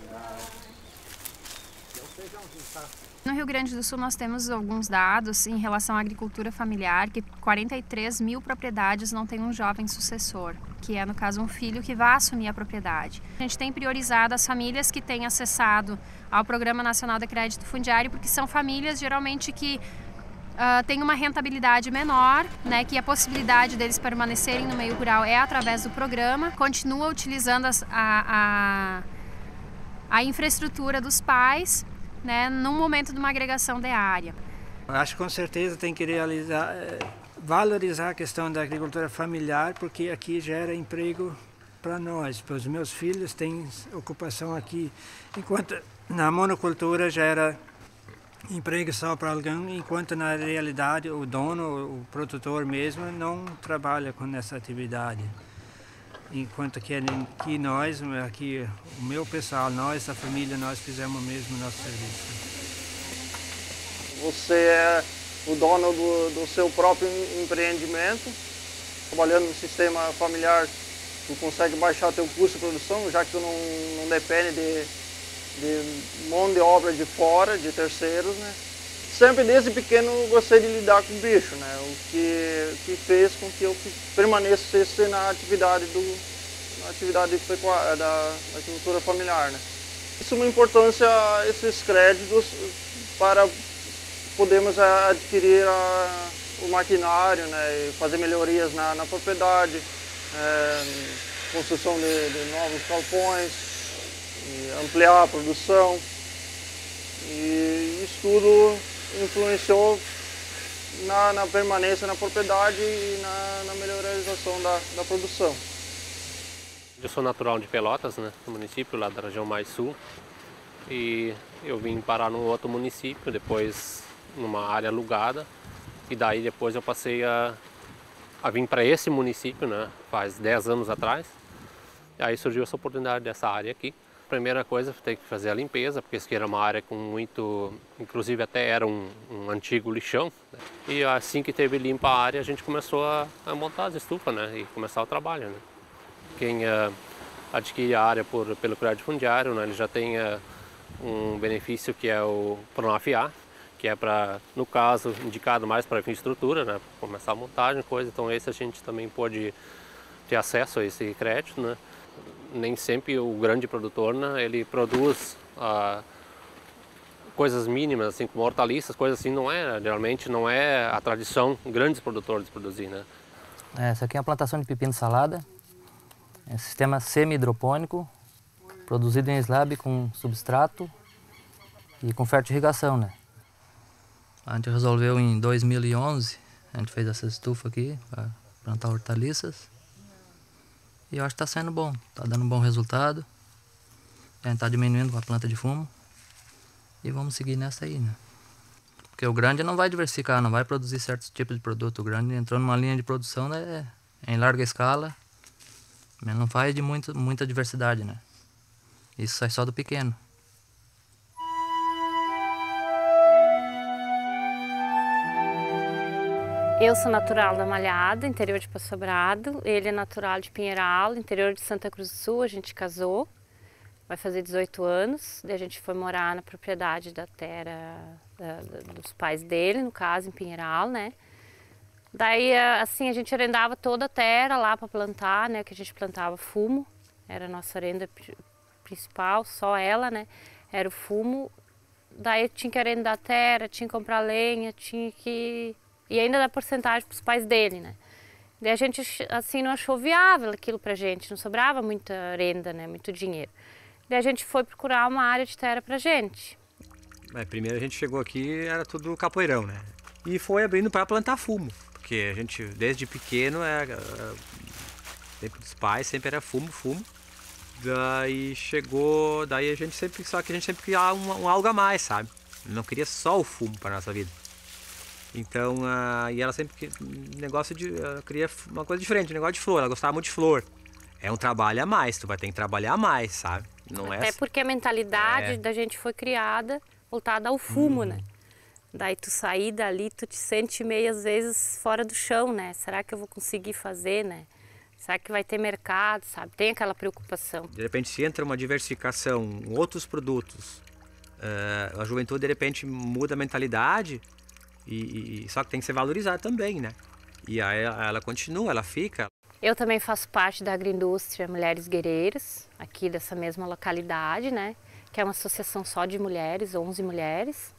No Rio Grande do Sul nós temos alguns dados em relação à agricultura familiar, que quarenta e três mil propriedades não têm um jovem sucessor, que é no caso um filho que vai assumir a propriedade. A gente tem priorizado as famílias que têm acessado ao Programa Nacional de Crédito Fundiário, porque são famílias geralmente que uh, têm uma rentabilidade menor, né, que a possibilidade deles permanecerem no meio rural é através do programa, continua utilizando as, a, a, a infraestrutura dos pais, né, num momento de uma agregação de área. Acho que com certeza tem que realizar, valorizar a questão da agricultura familiar, porque aqui gera emprego para nós, para os meus filhos têm ocupação aqui, enquanto na monocultura gera emprego só para alguém, enquanto na realidade o dono, o produtor mesmo, não trabalha com essa atividade. Enquanto que, que nós, aqui, o meu pessoal, nós, a família, nós fizemos mesmo o nosso serviço. Você é o dono do, do seu próprio empreendimento, trabalhando no sistema familiar, tu consegue baixar teu custo de produção, já que tu não, não depende de, de mão de obra de fora, de terceiros, né? Sempre desde pequeno gostei de lidar com bicho, né? O que, que fez com que eu permanecesse na atividade, do, na atividade pecuária, da, da agricultura familiar, né? Isso é uma importância, esses créditos, para podermos adquirir a, o maquinário, né? E fazer melhorias na, na propriedade, é, construção de, de novos galpões, ampliar a produção. E isso tudo influenciou na, na permanência na propriedade e na, na melhorização da, da produção. Eu sou natural de Pelotas, né, no município lá da região mais sul, e eu vim parar num outro município, depois numa área alugada, e daí depois eu passei a, a vir para esse município, né, faz dez anos atrás, e aí surgiu essa oportunidade dessa área aqui. Primeira coisa, tem que fazer a limpeza, porque isso aqui era uma área com muito, inclusive até era um, um antigo lixão, né? E assim que teve limpa a área, a gente começou a, a montar as estufas, né? E começar o trabalho, né? Quem uh, adquire a área por, pelo crédito fundiário, né? Ele já tem uh, um benefício que é o Pronafiar, que é para, no caso, indicado mais para infraestrutura, né? Começar a montagem, coisa. Então esse a gente também pode ter acesso a esse crédito, né? Nem sempre o grande produtor, né, ele produz ah, coisas mínimas, assim como hortaliças, coisas assim, não é, geralmente não é a tradição grandes produtores produzir, né? Essa aqui é uma plantação de pepino salada, é um sistema semi-hidropônico, produzido em slab com substrato e com fertirrigação, né? A gente resolveu em dois mil e onze, a gente fez essa estufa aqui para plantar hortaliças. E eu acho que está sendo bom, está dando um bom resultado. A gente está diminuindo com a planta de fumo. E vamos seguir nessa aí, né? Porque o grande não vai diversificar, não vai produzir certos tipos de produto. O grande entrou numa linha de produção, né, em larga escala, mas não faz de muito, muita diversidade, né? Isso sai só do pequeno. Eu sou natural da Malhada, interior de Passo Sobrado. Ele é natural de Pinheiral, interior de Santa Cruz do Sul. A gente casou, vai fazer dezoito anos. Daí a gente foi morar na propriedade da terra da, da, dos pais dele, no caso, em Pinheiral, né? Daí, assim, a gente arrendava toda a terra lá para plantar, né? Que a gente plantava fumo, era a nossa renda principal, só ela, né? Era o fumo. Daí tinha que arrendar a terra, tinha que comprar lenha, tinha que... E ainda dar porcentagem para os pais dele, né? Daí a gente, assim, não achou viável aquilo pra gente, não sobrava muita renda, né? Muito dinheiro. Daí a gente foi procurar uma área de terra pra gente. É, primeiro a gente chegou aqui, era tudo capoeirão, né? E foi abrindo para plantar fumo. Porque a gente, desde pequeno, era, era, sempre dos pais, sempre era fumo, fumo. Daí chegou, daí a gente sempre, só que a gente sempre queria um, um algo a mais, sabe? Não queria só o fumo para nossa vida. Então, uh, e ela sempre queria negócio de, ela queria uma coisa diferente, um negócio de flor, ela gostava muito de flor. É um trabalho a mais, tu vai ter que trabalhar mais, sabe? Não Até é porque a mentalidade é. da gente foi criada voltada ao fumo, hum. né? Daí tu sair dali, tu te sente meio às vezes fora do chão, né? Será que eu vou conseguir fazer, né? Será que vai ter mercado, sabe? Tem aquela preocupação. De repente, se entra uma diversificação, outros produtos, uh, a juventude de repente muda a mentalidade. E, e, só que tem que ser valorizado também, né? E aí ela, ela continua, ela fica. Eu também faço parte da agroindústria Mulheres Guerreiras, aqui dessa mesma localidade, né? Que é uma associação só de mulheres, onze mulheres.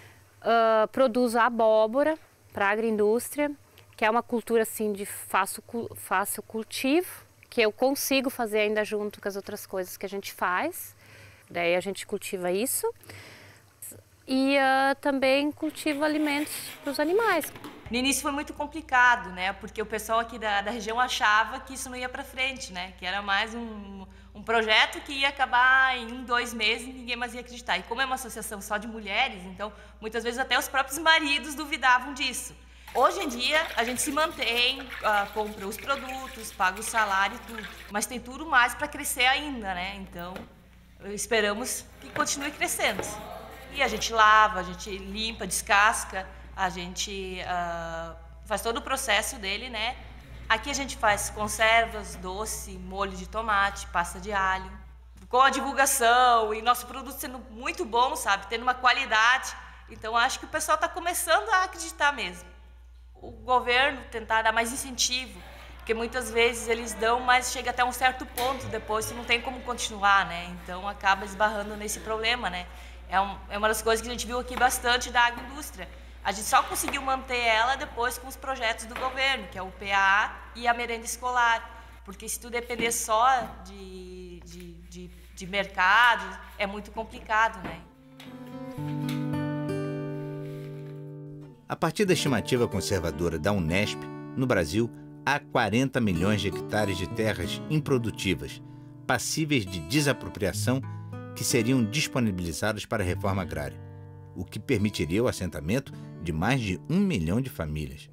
Uh, produzo abóbora para a agroindústria, que é uma cultura assim de fácil, fácil cultivo, que eu consigo fazer ainda junto com as outras coisas que a gente faz. Daí a gente cultiva isso. E uh, também cultivo alimentos para os animais. No início foi muito complicado, né? Porque o pessoal aqui da, da região achava que isso não ia para frente, né? Que era mais um, um projeto que ia acabar em um, dois meses e ninguém mais ia acreditar. E como é uma associação só de mulheres, então muitas vezes até os próprios maridos duvidavam disso. Hoje em dia a gente se mantém, uh, compra os produtos, paga o salário e tudo, mas tem tudo mais para crescer ainda, né? Então esperamos que continue crescendo. E a gente lava, a gente limpa, descasca, a gente uh, faz todo o processo dele, né? Aqui a gente faz conservas, doce, molho de tomate, pasta de alho. Com a divulgação e nosso produto sendo muito bom, sabe? Tendo uma qualidade. Então acho que o pessoal está começando a acreditar mesmo. O governo tentar dar mais incentivo, porque muitas vezes eles dão, mas chega até um certo ponto depois, não tem como continuar, né? Então acaba esbarrando nesse problema, né? É, um, é uma das coisas que a gente viu aqui bastante da agroindústria. A gente só conseguiu manter ela depois com os projetos do governo, que é o P A A e a merenda escolar. Porque se tu depender só de, de, de, de mercado, é muito complicado, né? A partir da estimativa conservadora da Unesp, no Brasil, há quarenta milhões de hectares de terras improdutivas, passíveis de desapropriação, que seriam disponibilizados para a reforma agrária, o que permitiria o assentamento de mais de um milhão de famílias.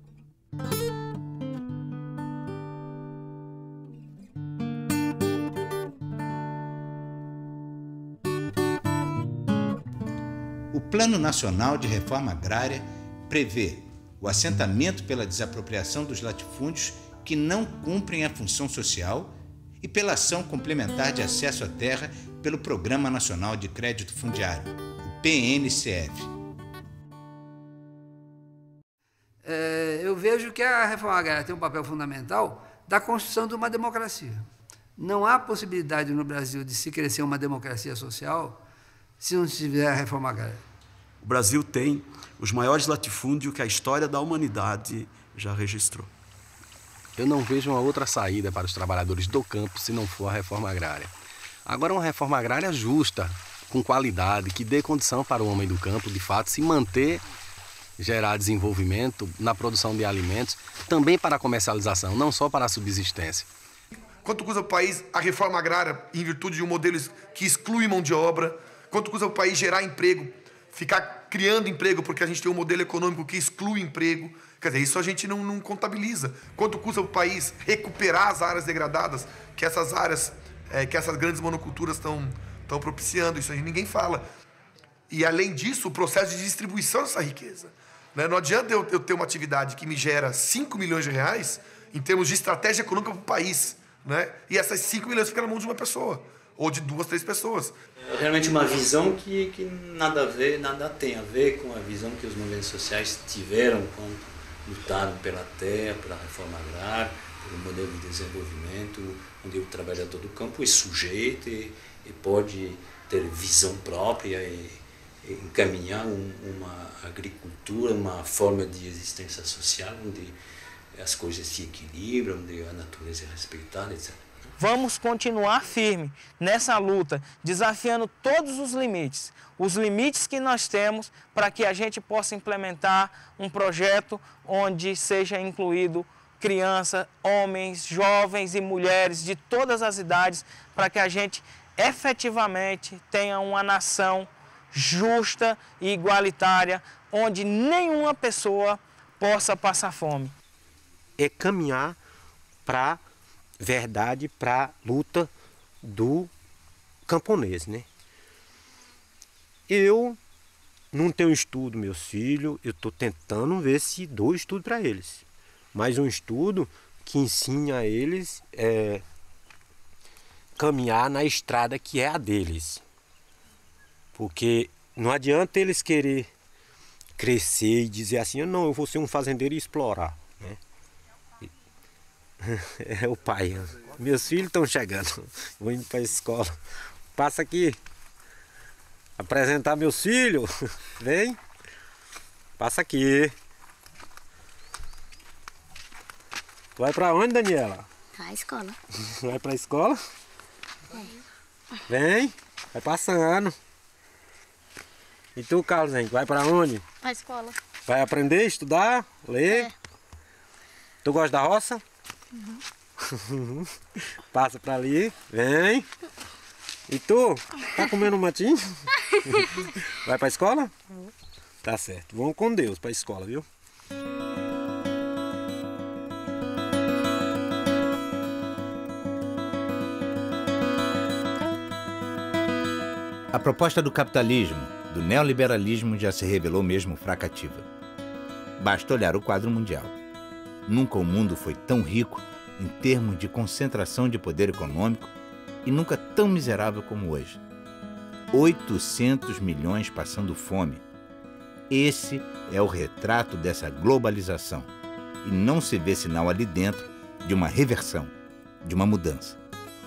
O Plano Nacional de Reforma Agrária prevê o assentamento pela desapropriação dos latifúndios que não cumprem a função social e pela ação complementar de acesso à terra pelo Programa Nacional de Crédito Fundiário, o P N C F. É, eu vejo que a reforma agrária tem um papel fundamental da construção de uma democracia. Não há possibilidade no Brasil de se crescer uma democracia social se não se tiver a reforma agrária. O Brasil tem os maiores latifúndios que a história da humanidade já registrou. Eu não vejo uma outra saída para os trabalhadores do campo se não for a reforma agrária. Agora, uma reforma agrária justa, com qualidade, que dê condição para o homem do campo, de fato, se manter, gerar desenvolvimento na produção de alimentos, também para a comercialização, não só para a subsistência. Quanto custa o país a reforma agrária em virtude de um modelo que exclui mão de obra? Quanto custa o país gerar emprego, ficar criando emprego porque a gente tem um modelo econômico que exclui emprego? Quer dizer, isso a gente não, não contabiliza. Quanto custa o país recuperar as áreas degradadas que essas áreas, é, que essas grandes monoculturas estão estão propiciando? Isso a gente ninguém fala. E, além disso, o processo de distribuição dessa riqueza. Né? Não adianta eu, eu ter uma atividade que me gera cinco milhões de reais em termos de estratégia econômica para o país, né? E essas cinco milhões ficam na mão de uma pessoa, ou de duas, três pessoas. É realmente uma visão que, que nada a ver, nada tem a ver com a visão que os movimentos sociais tiveram quando lutaram pela terra, pela reforma agrária, pelo modelo de desenvolvimento, onde o trabalhador do campo é sujeito e, e pode ter visão própria e, e encaminhar um, uma agricultura, uma forma de existência social, onde as coisas se equilibram, onde a natureza é respeitada, etcétera. Vamos continuar firme nessa luta, desafiando todos os limites, os limites que nós temos para que a gente possa implementar um projeto onde seja incluído crianças, homens, jovens e mulheres de todas as idades, para que a gente efetivamente tenha uma nação justa e igualitária, onde nenhuma pessoa possa passar fome. É caminhar para verdade, para a luta do camponês, né? Eu não tenho estudo, meus filhos, eu estou tentando ver se dou estudo para eles. Mas um estudo que ensine a eles é, caminhar na estrada que é a deles. Porque não adianta eles querer crescer e dizer assim, não, eu vou ser um fazendeiro e explorar, né? É o pai. Meus filhos estão chegando. Vou indo para a escola. Passa aqui. Apresentar meus filhos. Vem. Passa aqui. Vai para onde, Daniela? Pra escola. Vai para a escola? É. Vem. Vai passando. E tu, Carlos, hein? Vai para onde? Pra escola. Vai aprender, estudar, ler? É. Tu gosta da roça? Uhum. Passa pra ali, vem. E tu, tá comendo um matinho? Vai pra escola? Tá certo, vamos com Deus pra escola, viu? A proposta do capitalismo, do neoliberalismo, já se revelou mesmo fracativa. Basta olhar o quadro mundial. Nunca o mundo foi tão rico em termos de concentração de poder econômico e nunca tão miserável como hoje. oitocentos milhões passando fome. Esse é o retrato dessa globalização. E não se vê sinal ali dentro de uma reversão, de uma mudança.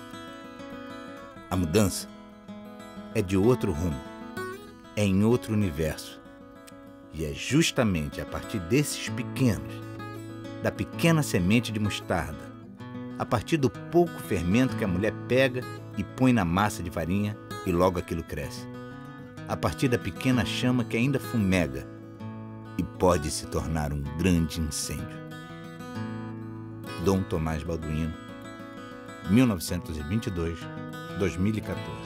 A mudança é de outro rumo, é em outro universo. E é justamente a partir desses pequenos, da pequena semente de mostarda, a partir do pouco fermento que a mulher pega e põe na massa de farinha e logo aquilo cresce. A partir da pequena chama que ainda fumega e pode se tornar um grande incêndio. Dom Tomás Balduino, mil novecentos e vinte e dois, dois mil e quatorze.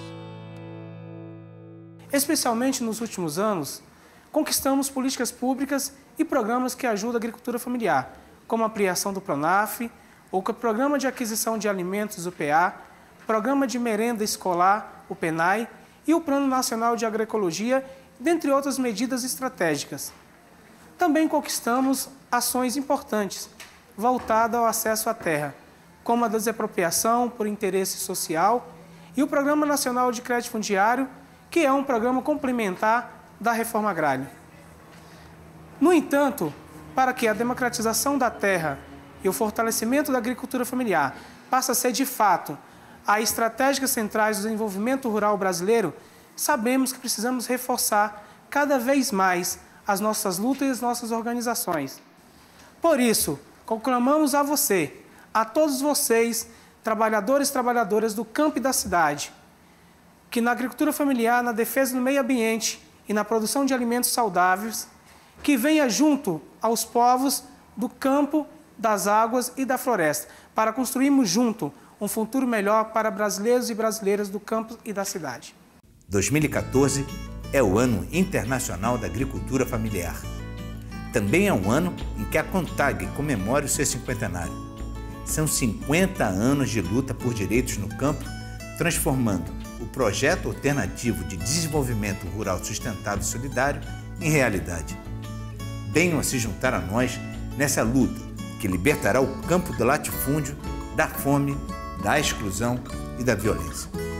Especialmente nos últimos anos, conquistamos políticas públicas e programas que ajudam a agricultura familiar, como a ampliação do PRONAF, o Programa de Aquisição de Alimentos, o P A, Programa de Merenda Escolar, o PENAI, e o Plano Nacional de Agroecologia, dentre outras medidas estratégicas. Também conquistamos ações importantes voltadas ao acesso à terra, como a desapropriação por interesse social e o Programa Nacional de Crédito Fundiário, que é um programa complementar da reforma agrária. No entanto, para que a democratização da terra e o fortalecimento da agricultura familiar passe a ser, de fato, as estratégicas centrais do desenvolvimento rural brasileiro, sabemos que precisamos reforçar cada vez mais as nossas lutas e as nossas organizações. Por isso, conclamamos a você, a todos vocês, trabalhadores e trabalhadoras do campo e da cidade, que na agricultura familiar, na defesa do meio ambiente e na produção de alimentos saudáveis, que venha junto aos povos do campo, das águas e da floresta, para construirmos junto um futuro melhor para brasileiros e brasileiras do campo e da cidade. dois mil e quatorze é o Ano Internacional da Agricultura Familiar. Também é um ano em que a CONTAG comemora o seu cinquentenário. São cinquenta anos de luta por direitos no campo, transformando o projeto alternativo de desenvolvimento rural sustentável e solidário em realidade. Venham a se juntar a nós nessa luta que libertará o campo do latifúndio, da fome, da exclusão e da violência.